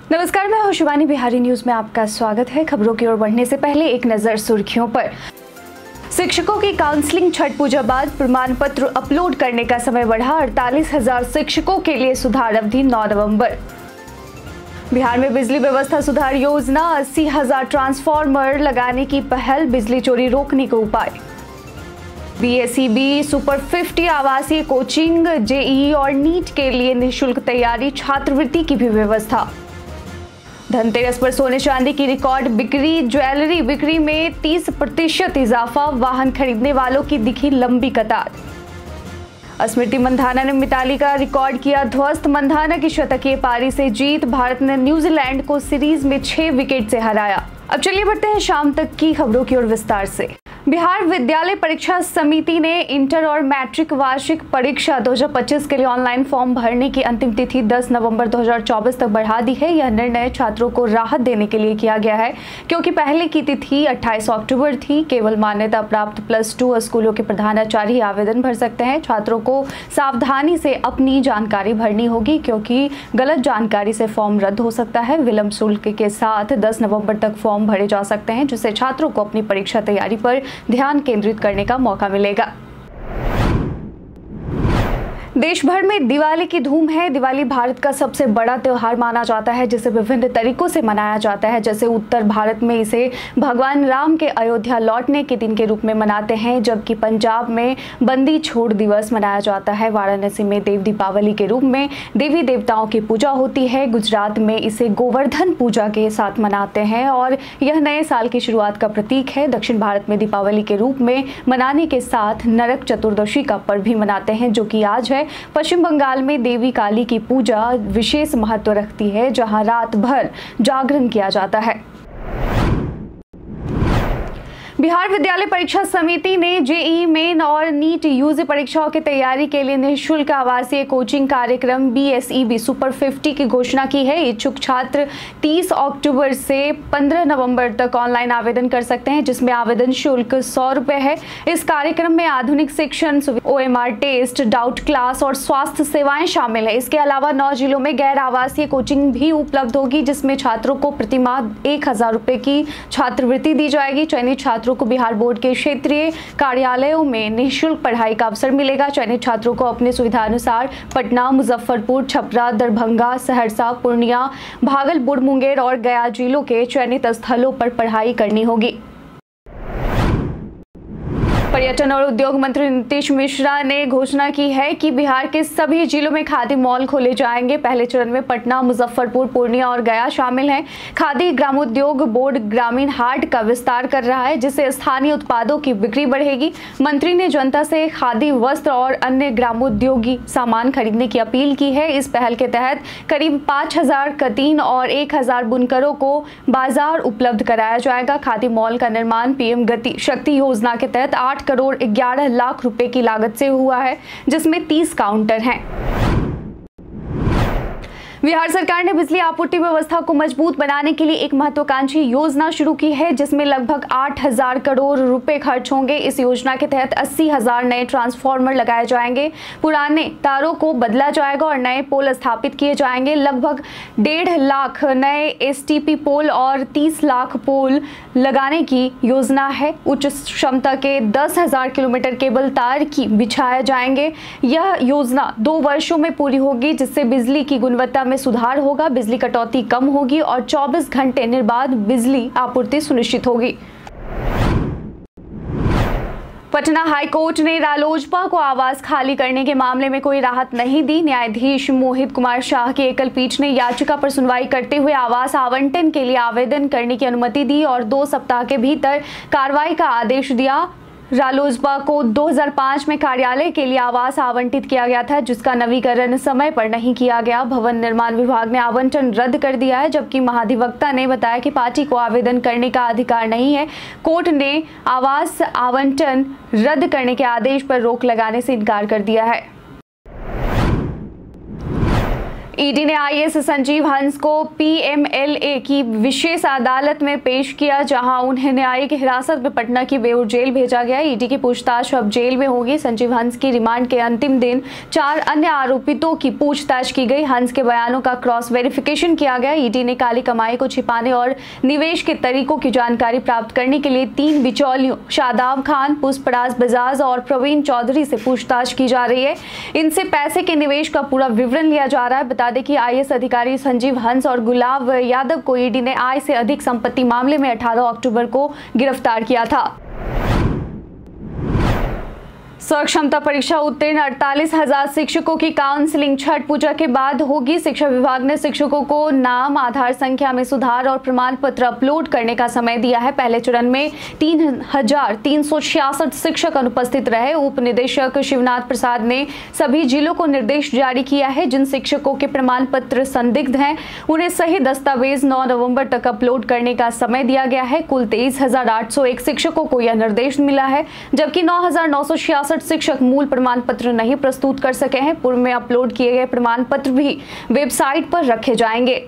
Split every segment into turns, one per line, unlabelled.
नमस्कार, मैं हूं शिवानी। बिहारी न्यूज में आपका स्वागत है। खबरों की ओर बढ़ने से पहले एक नजर सुर्खियों पर। शिक्षकों की काउंसलिंग छठ पूजा बाद प्रमाण पत्र अपलोड करने का समय बढ़ा। 48,000 शिक्षकों के लिए सुधार अवधि 9 नवंबर। बिहार में बिजली व्यवस्था सुधार योजना, 80,000 ट्रांसफार्मर लगाने की पहल, बिजली चोरी रोकने के उपाय। बीएसईबी सुपर 50 आवासीय कोचिंग, जेईई और नीट के लिए निःशुल्क तैयारी, छात्रवृत्ति की भी व्यवस्था। धनतेरस पर सोने चांदी की रिकॉर्ड बिक्री, ज्वेलरी बिक्री में 30% इजाफा, वाहन खरीदने वालों की दिखी लंबी कतार। स्मृति मंधाना ने मिताली का रिकॉर्ड किया ध्वस्त, मंधाना की शतकीय पारी से जीत, भारत ने न्यूजीलैंड को सीरीज में 6 विकेट से हराया। अब चलिए बढ़ते हैं शाम तक की खबरों की ओर विस्तार से। बिहार विद्यालय परीक्षा समिति ने इंटर और मैट्रिक वार्षिक परीक्षा 2025 के लिए ऑनलाइन फॉर्म भरने की अंतिम तिथि 10 नवंबर 2024 तक बढ़ा दी है। यह निर्णय छात्रों को राहत देने के लिए किया गया है, क्योंकि पहले की तिथि 28 अक्टूबर थी। केवल मान्यता प्राप्त +2 स्कूलों के प्रधानाचार्य ही आवेदन भर सकते हैं। छात्रों को सावधानी से अपनी जानकारी भरनी होगी, क्योंकि गलत जानकारी से फॉर्म रद्द हो सकता है। विलंब शुल्क के साथ 10 नवंबर तक फॉर्म भरे जा सकते हैं, जिससे छात्रों को अपनी परीक्षा तैयारी पर ध्यान केंद्रित करने का मौका मिलेगा। देश भर में दिवाली की धूम है। दिवाली भारत का सबसे बड़ा त्योहार माना जाता है, जिसे विभिन्न तरीकों से मनाया जाता है। जैसे उत्तर भारत में इसे भगवान राम के अयोध्या लौटने के दिन के रूप में मनाते हैं, जबकि पंजाब में बंदी छोड़ दिवस मनाया जाता है। वाराणसी में देव दीपावली के रूप में देवी देवताओं की पूजा होती है। गुजरात में इसे गोवर्धन पूजा के साथ मनाते हैं और यह नए साल की शुरुआत का प्रतीक है। दक्षिण भारत में दीपावली के रूप में मनाने के साथ नरक चतुर्दशी का पर्व भी मनाते हैं, जो कि आज है। पश्चिम बंगाल में देवी काली की पूजा विशेष महत्व रखती है, जहां रात भर जागरण किया जाता है। बिहार विद्यालय परीक्षा समिति ने जेईई मेन और नीट यूजी परीक्षाओं की तैयारी के लिए निःशुल्क आवासीय कोचिंग कार्यक्रम बीएसईबी सुपर 50 की घोषणा की है। इच्छुक छात्र 30 अक्टूबर से 15 नवंबर तक ऑनलाइन आवेदन कर सकते हैं, जिसमें आवेदन शुल्क 100 रुपये है। इस कार्यक्रम में आधुनिक शिक्षण, ओएमआर टेस्ट, डाउट क्लास और स्वास्थ्य सेवाएं शामिल है। इसके अलावा 9 जिलों में गैर आवासीय कोचिंग भी उपलब्ध होगी, जिसमें छात्रों को प्रतिमाह 1,000 रुपये की छात्रवृत्ति दी जाएगी। चयनित छात्रों को बिहार बोर्ड के क्षेत्रीय कार्यालयों में निःशुल्क पढ़ाई का अवसर मिलेगा। चयनित छात्रों को अपनी सुविधा अनुसार पटना, मुजफ्फरपुर, छपरा, दरभंगा, सहरसा, पूर्णिया, भागलपुर, मुंगेर और गया जिलों के चयनित स्थलों पर पढ़ाई करनी होगी। पर्यटन और उद्योग मंत्री नीतीश मिश्रा ने घोषणा की है कि बिहार के सभी जिलों में खादी मॉल खोले जाएंगे। पहले चरण में पटना, मुजफ्फरपुर, पूर्णिया और गया शामिल हैं। खादी ग्रामोद्योग बोर्ड ग्रामीण हाट का विस्तार कर रहा है, जिससे स्थानीय उत्पादों की बिक्री बढ़ेगी। मंत्री ने जनता से खादी वस्त्र और अन्य ग्रामोद्योगी सामान खरीदने की अपील की है। इस पहल के तहत करीब 5,000 कतीन और 1,000 बुनकरों को बाजार उपलब्ध कराया जाएगा। खादी मॉल का निर्माण पीएम गति शक्ति योजना के तहत 8 करोड़ 11 लाख रुपए की लागत से हुआ है, जिसमें 30 काउंटर हैं। बिहार सरकार ने बिजली आपूर्ति व्यवस्था को मजबूत बनाने के लिए एक महत्वाकांक्षी योजना शुरू की है, जिसमें लगभग 8,000 करोड़ रुपए खर्च होंगे। इस योजना के तहत 80,000 नए ट्रांसफार्मर लगाए जाएंगे, पुराने तारों को बदला जाएगा और नए पोल स्थापित किए जाएंगे। लगभग 1.5 लाख नए एसटीपी पोल और 30 लाख पोल लगाने की योजना है। उच्च क्षमता के 10,000 किलोमीटर केबल तार की बिछाए जाएंगे। यह योजना 2 वर्षों में पूरी होगी, जिससे बिजली की गुणवत्ता में सुधार होगा, बिजली कटौती कम होगी और 24 घंटे निर्बाध बिजली आपूर्ति सुनिश्चित होगी। पटना हाईकोर्ट ने रालोजपा को आवास खाली करने के मामले में कोई राहत नहीं दी। न्यायाधीश मोहित कुमार शाह की एकल पीठ ने याचिका पर सुनवाई करते हुए आवास आवंटन के लिए आवेदन करने की अनुमति दी और 2 सप्ताह के भीतर कार्रवाई का आदेश दिया। रालोजपा को 2005 में कार्यालय के लिए आवास आवंटित किया गया था, जिसका नवीकरण समय पर नहीं किया गया। भवन निर्माण विभाग ने आवंटन रद्द कर दिया है, जबकि महाधिवक्ता ने बताया कि पार्टी को आवेदन करने का अधिकार नहीं है। कोर्ट ने आवास आवंटन रद्द करने के आदेश पर रोक लगाने से इनकार कर दिया है। ईडी ने आईएएस संजीव हंस को पीएमएलए की विशेष अदालत में पेश किया, जहां उन्हें न्यायिक हिरासत में पटना की बेऊर जेल भेजा गया। ईडी की पूछताछ अब जेल में होगी। संजीव हंस की रिमांड के अंतिम दिन 4 अन्य आरोपितों की पूछताछ की गई। हंस के बयानों का क्रॉस वेरिफिकेशन किया गया। ईडी ने काली कमाई को छिपाने और निवेश के तरीकों की जानकारी प्राप्त करने के लिए 3 बिचौलियों शादाब खान, पुष्पराज बजाज और प्रवीण चौधरी से पूछताछ की जा रही है। इनसे पैसे के निवेश का पूरा विवरण लिया जा रहा है। बता दें कि आईएएस अधिकारी संजीव हंस और गुलाब यादव को ईडी ने आय से अधिक संपत्ति मामले में 18 अक्टूबर को गिरफ्तार किया था। स्वक्षमता परीक्षा उत्तीर्ण 48,000 शिक्षकों की काउंसलिंग छठ पूजा के बाद होगी। शिक्षा विभाग ने शिक्षकों को नाम, आधार संख्या में सुधार और प्रमाण पत्र अपलोड करने का समय दिया है। पहले चरण में 3,366 शिक्षक अनुपस्थित रहे। उप निदेशक शिवनाथ प्रसाद ने सभी जिलों को निर्देश जारी किया है। जिन शिक्षकों के प्रमाण पत्र संदिग्ध हैं, उन्हें सही दस्तावेज 9 नवंबर तक अपलोड करने का समय दिया गया है। कुल 23,801 शिक्षकों को यह निर्देश मिला है, जबकि 9,966 शिक्षक मूल प्रमाण पत्र नहीं प्रस्तुत कर सके हैं। पूर्व में अपलोड किए गए प्रमाण पत्र भी वेबसाइट पर रखे जाएंगे।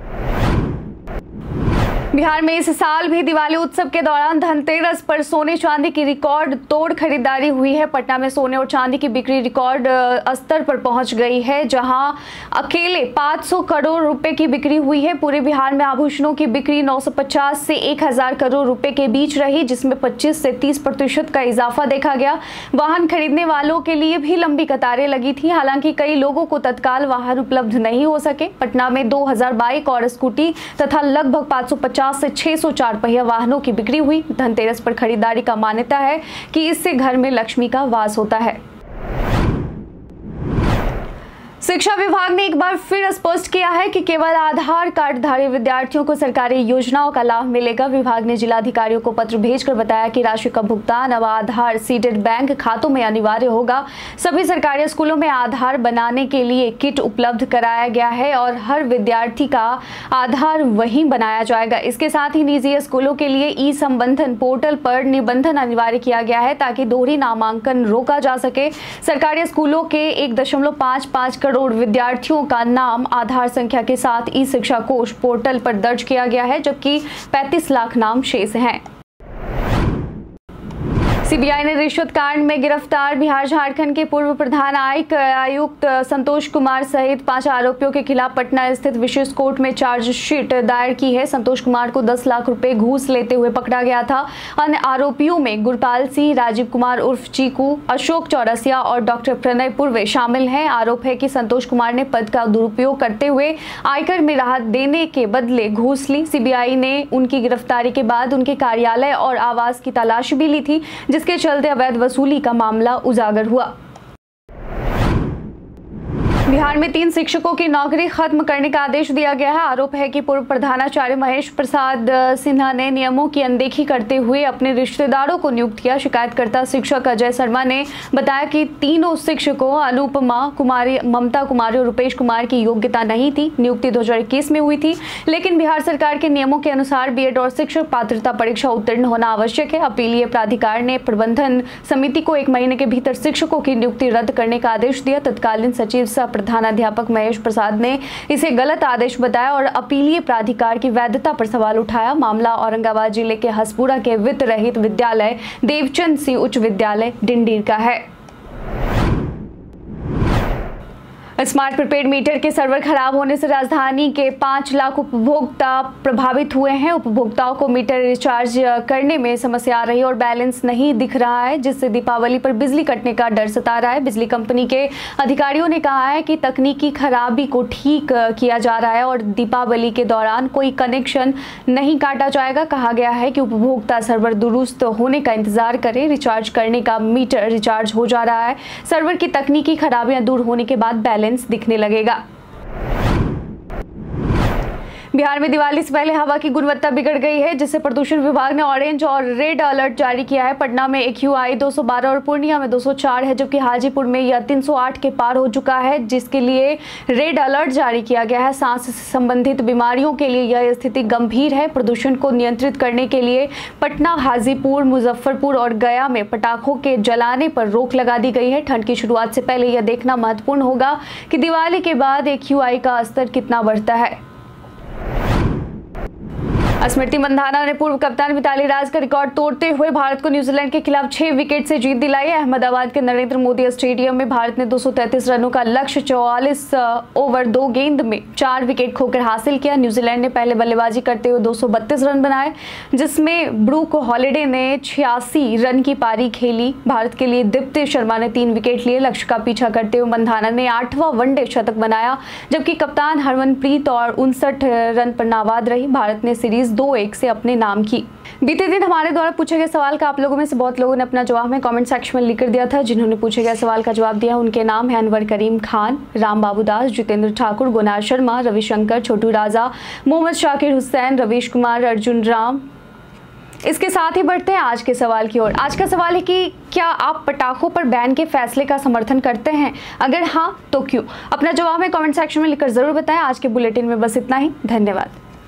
बिहार में इस साल भी दिवाली उत्सव के दौरान धनतेरस पर सोने चांदी की रिकॉर्ड तोड़ खरीदारी हुई है। पटना में सोने और चांदी की बिक्री रिकॉर्ड स्तर पर पहुंच गई है, जहां अकेले 500 करोड़ रुपए की बिक्री हुई है। पूरे बिहार में आभूषणों की बिक्री 950 से 1,000 करोड़ रुपए के बीच रही, जिसमें 25 से 30% का इजाफा देखा गया। वाहन खरीदने वालों के लिए भी लंबी कतारें लगी थी। हालांकि कई लोगों को तत्काल वाहन उपलब्ध नहीं हो सके। पटना में 2000 बाइक और स्कूटी तथा लगभग 550 से 600 4 पहिया वाहनों की बिक्री हुई। धनतेरस पर खरीदारी का मान्यता है कि इससे घर में लक्ष्मी का वास होता है। शिक्षा विभाग ने एक बार फिर स्पष्ट किया है कि केवल आधार कार्डधारी विद्यार्थियों को सरकारी योजनाओं का लाभ मिलेगा। विभाग ने जिलाधिकारियों को पत्र भेजकर बताया कि राशि का भुगतान अब आधार सीडेड बैंक खातों में अनिवार्य होगा। सभी सरकारी स्कूलों में आधार बनाने के लिए किट उपलब्ध कराया गया है और हर विद्यार्थी का आधार वहीं बनाया जाएगा। इसके साथ ही निजी स्कूलों के लिए ई संबंधन पोर्टल पर निबंधन अनिवार्य किया गया है, ताकि दोहरी नामांकन रोका जा सके। सरकारी स्कूलों के 1.55 करोड़ विद्यार्थियों का नाम आधार संख्या के साथ ई शिक्षा कोष पोर्टल पर दर्ज किया गया है, जबकि 35 लाख नाम शेष हैं। सीबीआई ने रिश्वत कांड में गिरफ्तार बिहार झारखंड के पूर्व प्रधान आयुक्त संतोष कुमार सहित 5 आरोपियों के खिलाफ पटना स्थित विशेष कोर्ट में चार्जशीट दायर की है। संतोष कुमार को 10 लाख रुपए घूस लेते हुए पकड़ा गया था। अन्य आरोपियों में गुरपाल सिंह, राजीव कुमार उर्फ चीकू, अशोक चौरसिया और डॉक्टर प्रणय पूर्वे शामिल हैं। आरोप है कि संतोष कुमार ने पद का दुरुपयोग करते हुए आयकर में राहत देने के बदले घूस ली। सीबीआई ने उनकी गिरफ्तारी के बाद उनके कार्यालय और आवास की तलाशी भी ली थी, जिसके चलते अवैध वसूली का मामला उजागर हुआ। बिहार में 3 शिक्षकों की नौकरी खत्म करने का आदेश दिया गया है। आरोप है कि पूर्व प्रधानाचार्य महेश प्रसाद सिन्हा ने नियमों की अनदेखी करते हुए अपने रिश्तेदारों को नियुक्त किया। शिकायतकर्ता शिक्षक अजय शर्मा ने बताया कि तीनों शिक्षकों अनुपमा कुमारी, ममता कुमारी और रुपेश कुमार की योग्यता नहीं थी। नियुक्ति 2021 में हुई थी, लेकिन बिहार सरकार के नियमों के अनुसार बीएड और शिक्षक पात्रता परीक्षा उत्तीर्ण होना आवश्यक है। अपीलीय प्राधिकार ने प्रबंधन समिति को 1 महीने के भीतर शिक्षकों की नियुक्ति रद्द करने का आदेश दिया। तत्कालीन सचिव सह प्रधानाध्यापक महेश प्रसाद ने इसे गलत आदेश बताया और अपीलीय प्राधिकार की वैधता पर सवाल उठाया। मामला औरंगाबाद जिले के हसपुरा के वित्त रहित विद्यालय देवचंद सिंह उच्च विद्यालय डिंडीर का है। स्मार्ट प्रीपेड मीटर के सर्वर खराब होने से राजधानी के 5 लाख उपभोक्ता प्रभावित हुए हैं। उपभोक्ताओं को मीटर रिचार्ज करने में समस्या आ रही है और बैलेंस नहीं दिख रहा है, जिससे दीपावली पर बिजली कटने का डर सता रहा है। बिजली कंपनी के अधिकारियों ने कहा है कि तकनीकी खराबी को ठीक किया जा रहा है और दीपावली के दौरान कोई कनेक्शन नहीं काटा जाएगा। कहा गया है कि उपभोक्ता सर्वर दुरुस्त होने का इंतजार करें। रिचार्ज करने का मीटर रिचार्ज हो जा रहा है। सर्वर की तकनीकी खराबियां दूर होने के बाद बैलेंस दिखने लगेगा। बिहार में दिवाली से पहले हवा की गुणवत्ता बिगड़ गई है, जिससे प्रदूषण विभाग ने ऑरेंज और रेड अलर्ट जारी किया है। पटना में AQI 212 और पूर्णिया में 204 है, जबकि हाजीपुर में यह 308 के पार हो चुका है, जिसके लिए रेड अलर्ट जारी किया गया है। सांस से संबंधित बीमारियों के लिए यह स्थिति गंभीर है। प्रदूषण को नियंत्रित करने के लिए पटना, हाजीपुर, मुजफ्फरपुर और गया में पटाखों के जलाने पर रोक लगा दी गई है। ठंड की शुरुआत से पहले यह देखना महत्वपूर्ण होगा कि दिवाली के बाद AQI का स्तर कितना बढ़ता है। स्मृति मंधाना ने पूर्व कप्तान मिताली राज का रिकॉर्ड तोड़ते हुए भारत को न्यूजीलैंड के खिलाफ 6 विकेट से जीत दिलाई। अहमदाबाद के नरेंद्र मोदी स्टेडियम में भारत ने 233 रनों का लक्ष्य 44 ओवर 2 गेंद में 4 विकेट खोकर हासिल किया। न्यूजीलैंड ने पहले बल्लेबाजी करते हुए 232 रन बनाए, जिसमें ब्रूक हॉलिडे ने 86 रन की पारी खेली। भारत के लिए दीप्ति शर्मा ने 3 विकेट लिए। लक्ष्य का पीछा करते हुए मंधाना ने 8वां वनडे शतक बनाया, जबकि कप्तान हरमनप्रीत और 59 रन पर नाबाद रही। भारत ने सीरीज 2-1 से अपने नाम की। बीते दिन हमारे द्वारा पूछे गए सवाल का आप लोगों में से बहुत लोगों ने अपना जवाब में कमेंट सेक्शन में लिख कर दिया था। जिन्होंने पूछे गए सवाल का जवाब दिया उनके नाम है अनवर करीम खान, राम बाबू दास, जितेंद्र ठाकुर, गुनार शर्मा, रविशंकर, छोटू राजा, मोहम्मद शाकिर हुसैन, रवीश कुमार, अर्जुन राम। इसके साथ ही बढ़ते हैं आज के सवाल की ओर। आज का सवाल है कि क्या आप पटाखों पर बैन के फैसले का समर्थन करते हैं? अगर हाँ तो क्यों? अपना जवाब में कमेंट सेक्शन में लिखकर जरूर बताएं। आज के बुलेटिन में बस इतना ही। धन्यवाद।